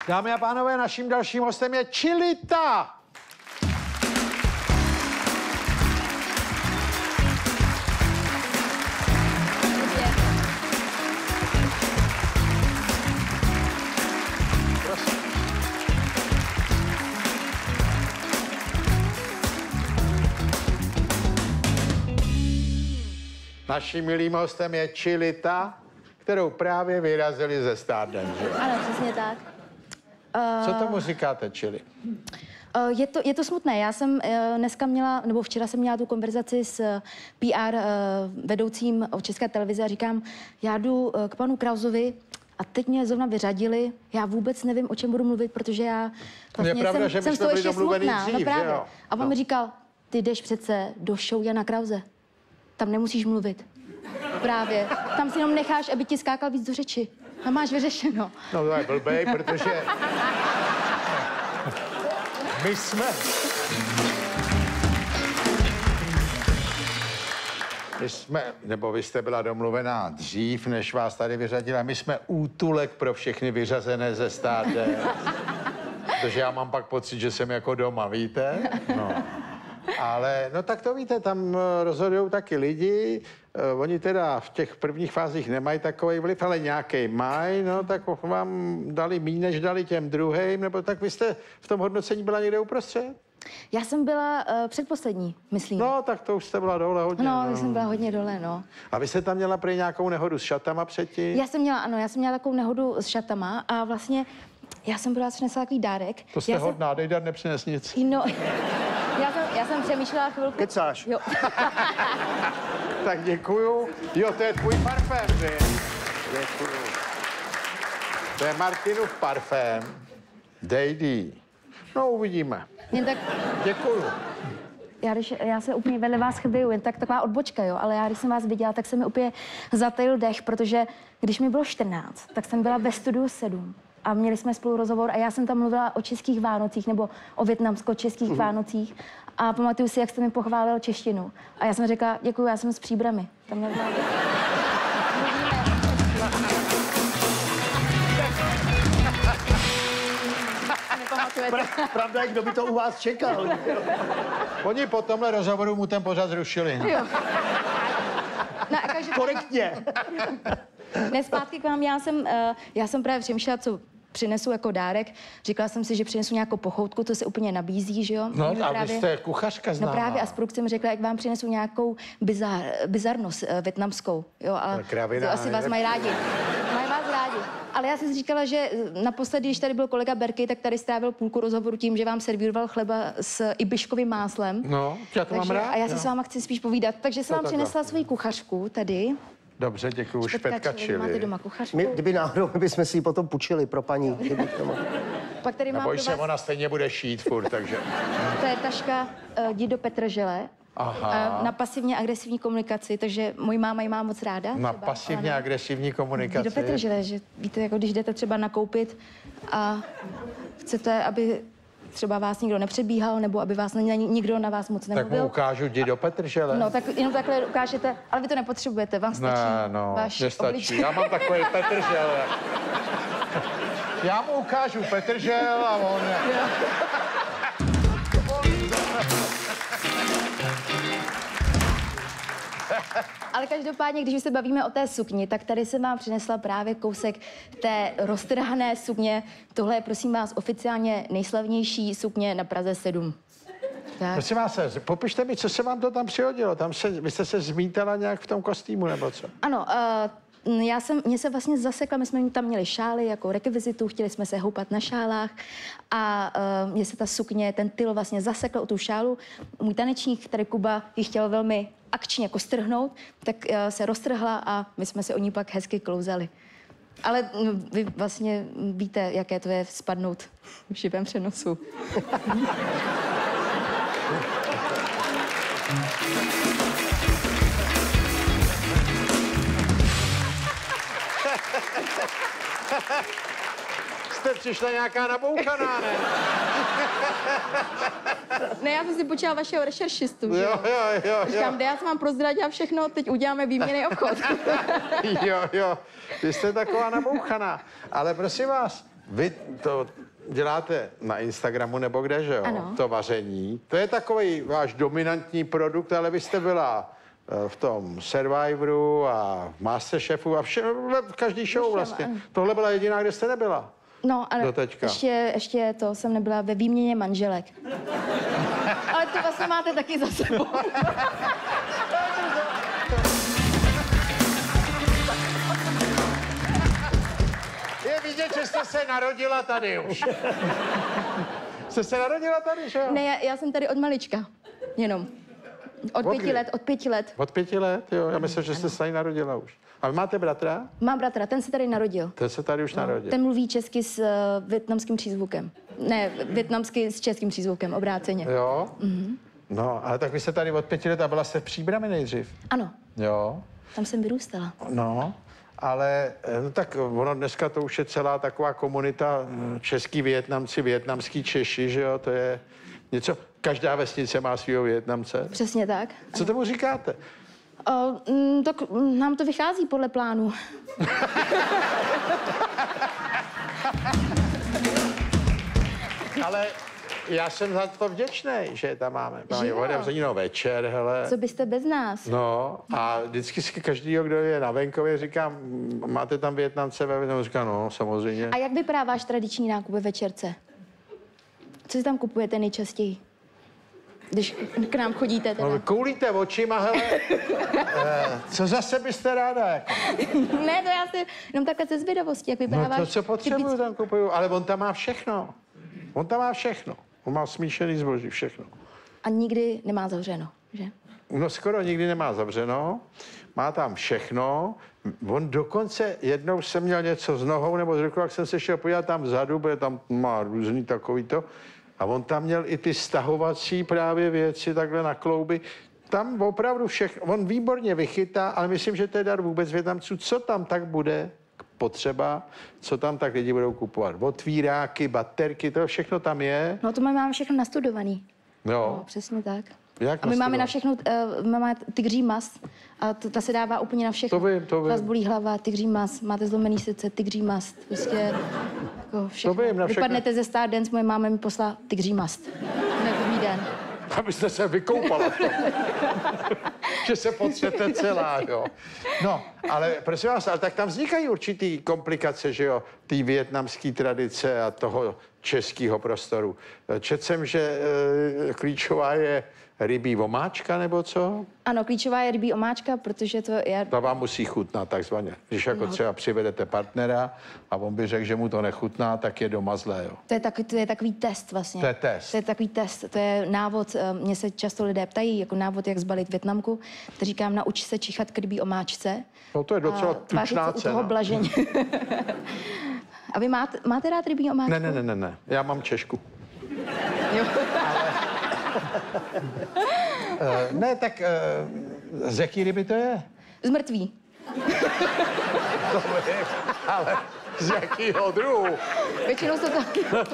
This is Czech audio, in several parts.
Dámy a pánové, naším dalším hostem je Čilita. Naším milým hostem je Čilita, kterou právě vyrazili ze Stardance. Ano, přesně tak. Co tomu říkáte, Čili? Je to smutné. Já jsem dneska měla, nebo včera jsem měla tu konverzaci s PR vedoucím od České televize a říkám, já jdu k panu Krausovi a teď mě zrovna vyřadili. Já vůbec nevím, o čem budu mluvit, protože já vlastně pravda, jsem z toho ještě smutná. Dřív, právě. jo? A on mi říkal, ty jdeš přece do show Jana Krause. Tam nemusíš mluvit. Právě. Tam si jenom necháš, aby ti skákal víc do řeči. Tam máš vyřešeno. No to je blbej, protože my jsme, nebo vy jste byla domluvená dřív, než vás tady vyřadila. My jsme útulek pro všechny vyřazené ze Stardance. Protože já mám pak pocit, že jsem jako doma, víte? No. Ale, no tak to víte, tam rozhodují taky lidi. Oni teda v těch prvních fázích nemají takový vliv, ale nějaký mají, no tak vám dali míň, než dali těm druhým, nebo tak vy jste v tom hodnocení byla někde uprostřed? Já jsem byla předposlední, myslím. No, tak to už jste byla dole hodně. No, jsem byla hodně dole, no. A vy jste tam měla prý nějakou nehodu s šatama předtím? Já jsem měla takovou nehodu s šatama a vlastně já jsem byla přinesla takový dárek. To jste hodná, Dejdar nepřines nic. No, já jsem přemýšlela chvilku. Kecáš. Jo. Tak děkuju. Jo, to je tvůj parfém, že? Děkuju. To je Martinův parfém. Dejdy. No, uvidíme. Jen tak, Děkuju. já se úplně vedle vás chvěju, jen tak taková odbočka, jo, ale já, když jsem vás viděla, tak se mi úplně zatajil dech, protože když mi bylo 14, tak jsem byla ve Studiu 7 a měli jsme spolu rozhovor a já jsem tam mluvila o českých Vánocích nebo o vietnamsko-českých Vánocích a pamatuju si, jak jste mi pochválil češtinu. A já jsem řekla, děkuju, já jsem z Příbrami. Tam měla... Pravda je, kdo by to u vás čekal. Oni po tomhle rozhovoru mu ten pořad zrušili. Jo. No, Korektně. Ne, zpátky k vám, já jsem právě přemýšlela, co přinesu jako dárek. Říkala jsem si, že přinesu nějakou pochoutku, to se úplně nabízí, že jo? No, a vy jste kuchařka známá. No právě, a z produkce mi řekla, jak vám přinesu nějakou bizarnost vietnamskou, jo, ale to asi vás mají rádi. Mají vás rádi. Ale já jsem si říkala, že naposledy, když tady byl kolega Berkej, tak tady strávil půlku rozhovoru tím, že vám servíroval chleba s ibiškovým máslem. No, já to mám rád. A já si s váma chci spíš povídat. Takže jsem vám přinesla svoji kuchařku tady. Dobře, děkuju. Špetka Čili. Máte doma kuchařku? My, kdyby náhodou, bychom si ji potom půjčili pro paní. Pak tady mám Neboj se, ona stejně bude šít furt, takže... To je taška Dido Petržele. Aha. Na pasivně agresivní komunikaci, takže mojí máma ji má moc ráda. Na třeba, pasivně agresivní komunikaci. Dido Petržele, že víte, jako když jdete třeba nakoupit a chcete, aby třeba vás nikdo nepředbíhal, nebo aby vás nikdo na vás moc nemluvil. Tak mu ukážu Dido Petržele. No, tak jenom takhle ukážete, ale vy to nepotřebujete, vám stačí váš nestačí. obličej. Já mám takový Petržel. Já mu ukážu Petržel a on... Ale každopádně, když se bavíme o té sukni, tak tady jsem vám přinesla právě kousek té roztrhané sukně. Tohle je, prosím vás, oficiálně nejslavnější sukně na Praze 7. Tak. Prosím vás, popište mi, co se vám to tam přihodilo? Vy jste se zmítala nějak v tom kostýmu, nebo co? Ano, mě se vlastně zasekla, my jsme tam měli šály jako rekvizitu, chtěli jsme se houpat na šálách a mně se ta sukně, ten tyl vlastně zasekl o tu šálu. Můj tanečník, tady Kuba, ji chtěl velmi akčně jako strhnout, tak se roztrhla a my jsme se o ní pak hezky klouzali. Ale vy vlastně víte, jaké to je spadnout v živém přenosu. Jste přišla nějaká nabouchaná, ne? Ne, já jsem si počala vašeho rešeršistu, že jo? Říkám, já jsem vám prozradila všechno, teď uděláme výměnný obchod. Jo, vy jste taková nabouchaná. Ale prosím vás, vy to děláte na Instagramu nebo kde, že jo? Ano. To vaření. To je takový váš dominantní produkt, ale vy jste byla v tom Survivoru a v Masterchefu a v každý show vlastně. ano. Tohle byla jediná, kde jste nebyla. No, ale Doteďka. ještě to jsem nebyla ve výměně manželek. Ale to vlastně máte taky za sebou. Je vidět, že jste se narodila tady už. Jste se narodila tady, že jo? Ne, já jsem tady od malička. Jenom. Od Od 5 kdy? let, od 5 let. Od 5 let, jo. Já myslím, že jste se tady narodila už. A vy máte bratra? Mám bratra, ten se tady narodil. Ten se tady už narodil. Ten mluví česky s vietnamským přízvukem. Ne, vietnamsky s českým přízvukem, obráceně. Jo? No, ale tak vy jste tady od 5 let a byla jste v Příbrami nejdřív. Ano, Jo. tam jsem vyrůstala. No, ale no tak ono dneska to už je celá taková komunita český Vietnamci, vietnamský Češi, že jo, to je něco, každá vesnice má svého Vietnamce. Přesně tak. Co tomu říkáte? Tak nám to vychází podle plánu. Ale já jsem za to vděčný, že tam máme. Máme jo? otevřený večer, hele. Co byste bez nás? No a vždycky si každýho, kdo je na venkově, říkám, máte tam Vietnamce ve Vietnamu? Říkám, no, samozřejmě. A jak vypadá váš tradiční nákup ve večerce? Co si tam kupujete nejčastěji? Když k nám chodíte teda. No, koulíte očima, hele. Co zase byste ráda, jako? Ne, to já si jenom takhle ze zvědavosti, jak vypadá No to, váš co potřebuju, typický- tam kupuju, ale on tam má všechno. On tam má všechno. On má smíšený zboží, všechno. A nikdy nemá zavřeno, že? No skoro nikdy nemá zavřeno, má tam všechno. On dokonce jednou jsem měl něco s nohou nebo s rukou, jak jsem se šel podívat tam vzadu, protože tam má různý takový to. A on tam měl i ty stahovací právě věci takhle na klouby. Tam opravdu všechno, on výborně vychytá, ale myslím, že to je dar vůbec Vietnamců. Co tam tak bude potřeba, co tam tak lidi budou kupovat? Otvíráky, baterky, to všechno tam je. No to my máme všechno nastudovaný. No, Jo, přesně tak. jak A my máme nastudovat? na všechno, máme tygří mast a ta se dává úplně na všechno. To vím, to vím. Vás bolí hlava, tygří mast, máte zlomený srdce, tygří mast, prostě jako všechno. To vím, na všechno. Vypadnete ze Stardance, moje máma mi poslala tygří mast. Na druhý den. Abyste se vykoupala v tom. Že se potřete celá, jo. No, ale prosím vás, ale tak tam vznikají určitý komplikace, že jo, té vietnamské tradice a toho českého prostoru. Četl jsem, že klíčová je rybí omáčka, nebo co? Ano, klíčová je rybí omáčka, protože to je... Ta vám musí chutnat takzvaně. Když jako třeba přivedete partnera a on by řekl, že mu to nechutná, tak je doma zlé, jo. To je takový test vlastně. To je test. To je takový test, to je návod, mě se často lidé ptají, jako návod, jak zbalit Vietnamku. To říkám, nauč se čichat k rybí omáčce. No to je docela A tvářit tučná se u toho cena. blaženě. A vy máte rád rybí omáčku? Ne, já mám Češku. Jo. Ne, tak z jaký ryby to je? Z mrtví. To vím, ale z jakýho druhu? Většinou se to...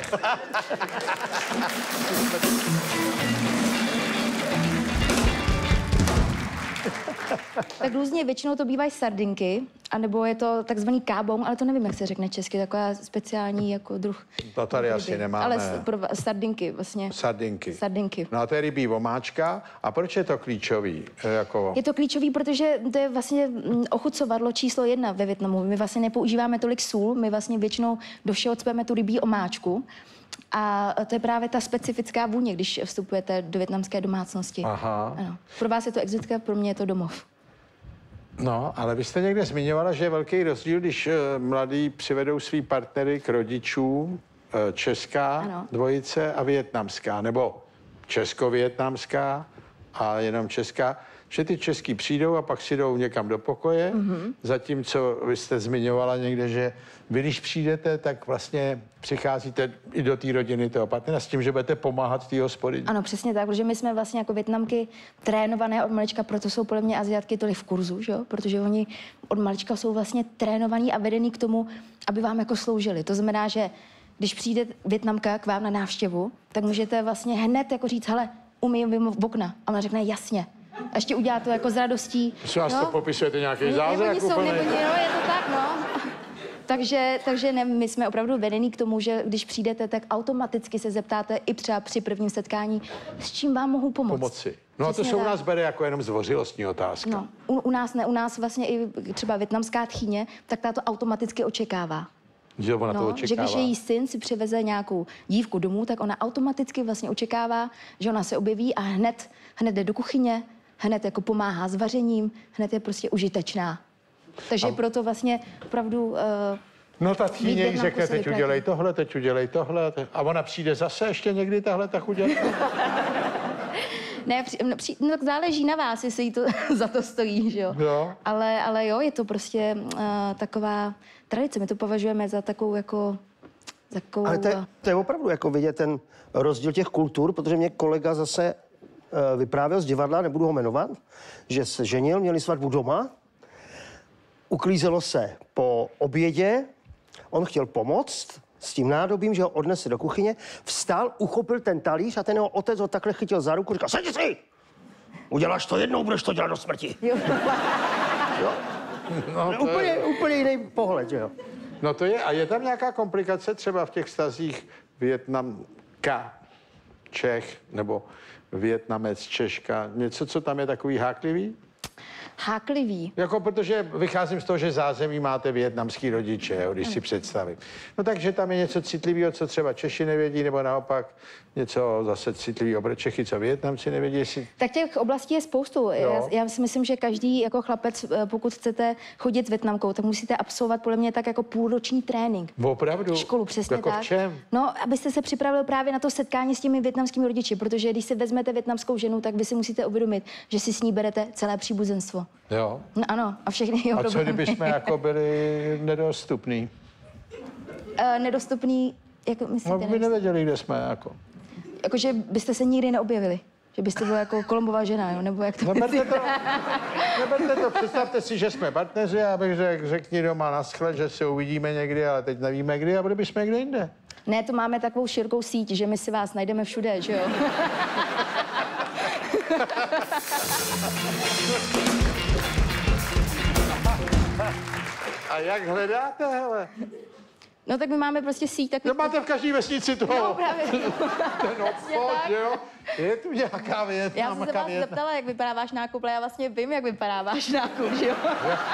Tak různě, většinou to bývají sardinky, anebo je to takzvaný kábon, ale to nevím, jak se řekne česky, taková speciální jako druh. To tady ryby. asi nemáme. Ale sardinky vlastně. Sardinky. Sardinky. No a to je rybí omáčka. A proč je to klíčový? Jako... Je to klíčový, protože to je vlastně ochucovadlo číslo 1 ve Vietnamu. My vlastně nepoužíváme tolik sůl, my vlastně většinou do všeho cpeme tu rybí omáčku. A to je právě ta specifická vůně, když vstupujete do vietnamské domácnosti. Aha. Ano. Pro vás je to exotika, pro mě je to domov. No, ale vy jste někde zmiňovala, že je velký rozdíl, když mladí přivedou svý partnery k rodičům, česká Ano. dvojice a vietnamská, nebo česko-vietnamská a jenom česká, že ty český přijdou a pak si jdou někam do pokoje, zatímco vy jste zmiňovala někde, že vy, když přijdete, tak vlastně přicházíte i do té rodiny toho partnera s tím, že budete pomáhat té hospodyni. Ano, přesně tak, protože my jsme vlastně jako Vietnamky trénované od malička, proto jsou podle mě Asiatky tolik v kurzu, že jo? Protože oni od malička jsou vlastně trénovaní a vedení k tomu, aby vám jako sloužili. To znamená, že když přijde Vietnamka k vám na návštěvu, tak můžete vlastně hned jako říct, hele, umyjím v okna. A ona řekne, jasně. A ještě udělá to jako s radostí. Prosím vás, to popisujete nějaký Oni zázrak jsou, úplně? jo, je to tak, no. Takže ne, my jsme opravdu vedení k tomu, že když přijdete, tak automaticky se zeptáte i třeba při prvním setkání, s čím vám mohu pomoct. Pomoci. No a to Přesně se u tak. nás bere jako jenom zdvořilostní otázka. No, u nás ne, u nás vlastně i třeba vietnamská tchýně, tak ta to automaticky očekává. Že ona to No, očekává. že když její syn si přiveze nějakou dívku domů, tak ona automaticky vlastně očekává, že ona se objeví a hned jde do kuchyně, hned jako pomáhá s vařením, hned je prostě užitečná. Takže proto vlastně opravdu... No ta mít tchýně jí Vietnamku řekne, se teď vyplatí. udělej tohle, teď udělej tohle. A ona přijde zase ještě někdy tahle, tak udělej. Ne, no, tak záleží na vás, jestli jí to za to stojí, že jo. Jo. Ale jo, je to prostě taková tradice. My to považujeme za takovou jako... Takovou, Ale to je opravdu jako vidět ten rozdíl těch kultur, protože mě kolega zase vyprávěl z divadla, nebudu ho jmenovat, že se ženil, měli svatbu doma, uklízelo se po obědě, on chtěl pomoct s tím nádobím, že ho odnese do kuchyně, vstal, uchopil ten talíř a ten jeho otec ho takhle chytil za ruku, říkal, sedni si! Uděláš to jednou, budeš to dělat do smrti. jo. Jo? No, to Úplně jiný pohled, že jo? No to je, a je tam nějaká komplikace třeba v těch vztazích Vietnamka, Čech, nebo Vietnamec, Češka, něco, co tam je takový háklivý? Háklivý. Jako protože vycházím z toho, že zázemí máte vietnamský rodiče, jo, když si představím. No takže tam je něco citlivého, co třeba Češi nevědí, nebo naopak něco zase citlivého pro Čechy, co Vietnamci nevědí. Jestli... Tak těch oblastí je spoustu. Já si myslím, že každý jako chlapec, pokud chcete chodit s Vietnamkou, tak musíte absolvovat podle mě tak jako půlroční trénink. Opravdu? Školu, přesně jako tak. v čem? No, abyste se připravil právě na to setkání s těmi vietnamskými rodiči, protože když si vezmete vietnamskou ženu, tak vy si musíte uvědomit, že si s ní berete celé příbuzenstvo. Jo. No, ano, a všechny jeho A co problémy. kdyby jsme jako byli nedostupní? Nedostupný, jako myslíte? No, by nevěděli, kde jsme jako. Jakože byste se nikdy neobjevili. Že byste byl jako Kolumbová žena, jo? Nebo jak to Neberte to, představte si, že jsme partneři, já bych řekni doma naschle, že se uvidíme někdy, ale teď nevíme kdy a byli bychom někde jinde. Ne, to máme takovou širokou síť, že my si vás najdeme všude, že jo? A jak hledáte, hele? No tak my máme prostě síť takových... No máte v každé vesnici toho. No, právě. Ten obchod, tak. že jo? Je tu nějaká věc. Já jsem se vás zeptala, jak vypadá váš nákup, ale já vlastně vím, jak vypadá váš nákup, že jo?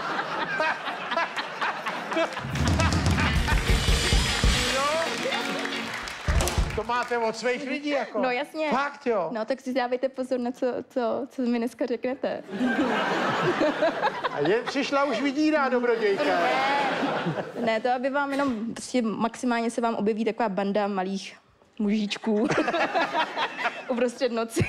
To máte od svých lidí, jako. No jasně. Fakt, jo. No tak si dávejte pozor na co mi dneska řeknete. A přišla už vydírá dobrodějka. Ne, to aby vám jenom prostě maximálně se vám objeví taková banda malých mužičků uprostřed noci.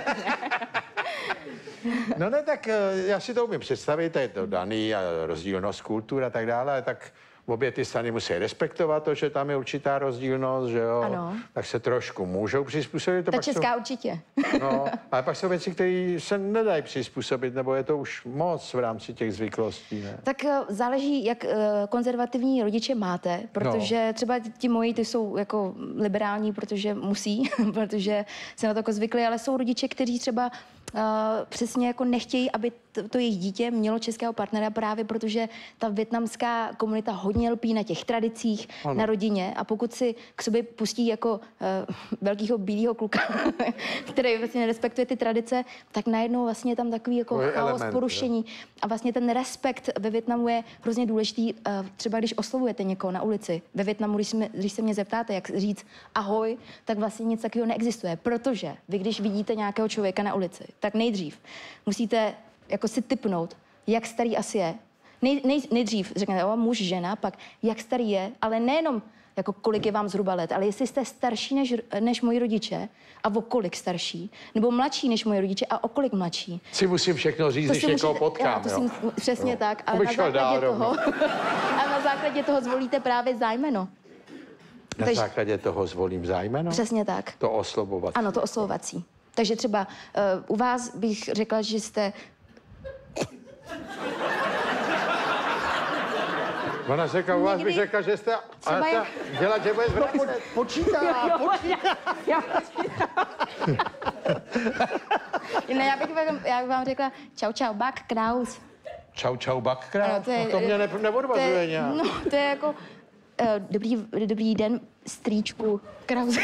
No ne, tak já si to umím představit, je to daný a rozdílnost kultur a tak dále, ale tak obě ty strany musí respektovat to, že tam je určitá rozdílnost, že jo? Ano. Tak se trošku můžou přizpůsobit. To Ta pak česká určitě. No, ale pak jsou věci, které se nedají přizpůsobit, nebo je to už moc v rámci těch zvyklostí, ne? Tak záleží, jak konzervativní rodiče máte, protože třeba ti moji, ty jsou jako liberální, protože musí, protože se na to jako zvykli, ale jsou rodiče, kteří třeba přesně jako nechtějí, aby to jejich dítě mělo českého partnera právě protože ta vietnamská komunita hodně lpí na těch tradicích, na rodině a pokud si k sobě pustí jako velkýho bílého kluka, který vlastně nerespektuje ty tradice, tak najednou vlastně je tam takový jako To je chaos, element, porušení. A vlastně ten respekt ve Vietnamu je hrozně důležitý. Třeba když oslovujete někoho na ulici. Ve Vietnamu, když se mě zeptáte, jak říct ahoj, tak vlastně nic takového neexistuje. Protože vy, když vidíte nějakého člověka na ulici, tak nejdřív musíte jako si tipnout, jak starý asi je. Nejdřív řeknete, muž, žena, pak jak starý je, ale nejenom jako kolik je vám zhruba let, ale jestli jste starší než moji rodiče a o kolik starší, nebo mladší než moji rodiče a o kolik mladší. Si musím všechno říct, To když si někoho musíte, potkám, jo? Přesně tak, ale bych na šel základě dál toho, a na základě toho zvolíte právě zájmeno. Na Takže- základě toho zvolím zájmeno? Přesně tak. To oslovovat. Ano, to oslovovací. Takže třeba u vás bych řekla, že jste... Ona řekla, u vás bych Někdy- řekla, že jste... Třeba Ale je- dělat, že bude zvracet. Počítá. Ne, já bych vám řekla čau, čau, Bak, Kraus. Čau, čau, bakkrát. Ano, To mě neodvazuje nějak. No, to je jako dobrý den, strýčku Krause.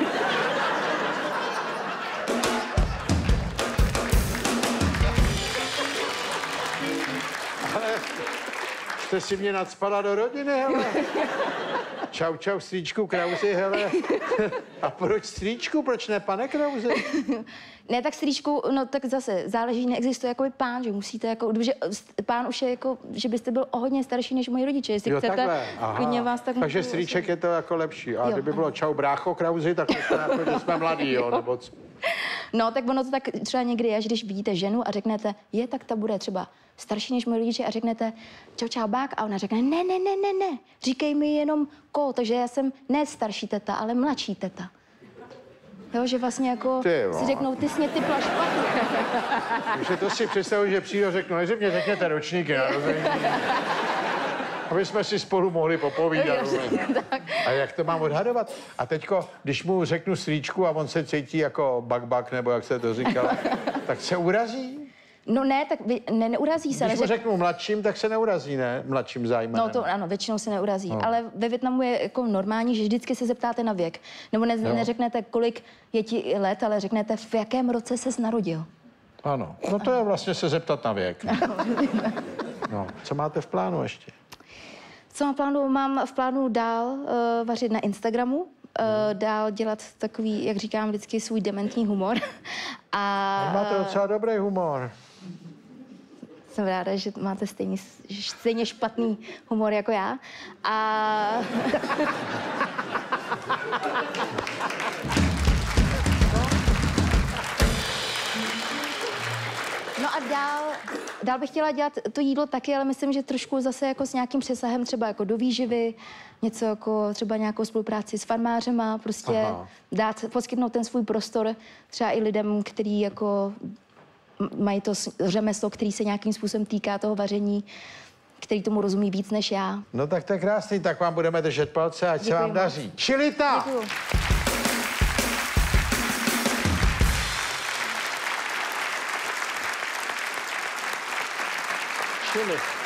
Ale jste si mě nacpala do rodiny, hele. Čau, čau, strýčku Krauzi, hele. A proč strýčku, proč ne pane Krauzi? Ne, tak strýčku, no tak zase záleží, neexistuje jakoby pán, že musíte jako, že pán už je jako, že byste byl o hodně starší než moji rodiče, jestli Jo, chcete, takhle. Aha. klidně vás tak Takže můžu strýček je to jako lepší. A Jo, kdyby bylo čau brácho Krauzi, tak to jsme jako, že jsme mladí, jo, nebo co? No, tak ono to tak třeba někdy je, že když vidíte ženu a řeknete, tak ta bude třeba starší než moji rodiče a řeknete, čau, čau, bák, a ona řekne, ne, říkej mi jenom takže já jsem ne starší teta, ale mladší teta. Jo, že vlastně jako si řeknou, ty jsi mě typla špatně. Takže to si představuji, že přijdu a řeknu, než mě řekněte ročníky narození. Aby jsme si spolu mohli popovídat. A jak to mám odhadovat? A teďko, když mu řeknu strýčku a on se cítí jako bak, nebo jak se to říkalo, tak se urazí? No ne, tak neurazí se. Když mu řeknu mladším, tak se neurazí, ne? Mladším zájmenem. No to ano, většinou se neurazí. No. Ale ve Vietnamu je jako normální, že vždycky se zeptáte na věk. Nebo neřeknete, kolik je ti let, ale řeknete, v jakém roce ses narodil. Ano, no to je vlastně se zeptat na věk. No, co máte v plánu ještě? Co mám v plánu dál vařit na Instagramu, dál dělat takový, jak říkám vždycky, svůj dementní humor. A máte docela dobrý humor. Jsem ráda, že máte stejně špatný humor jako já. A no a dál bych chtěla dělat to jídlo taky, ale myslím, že trošku zase jako s nějakým přesahem třeba jako do výživy, něco jako třeba nějakou spolupráci s farmářema, prostě poskytnout ten svůj prostor třeba i lidem, kteří jako mají to řemeslo, který se nějakým způsobem týká toho vaření, který tomu rozumí víc než já. No tak to je krásný, tak vám budeme držet palce, ať se vám daří. Čilita! Děkuju. Chili.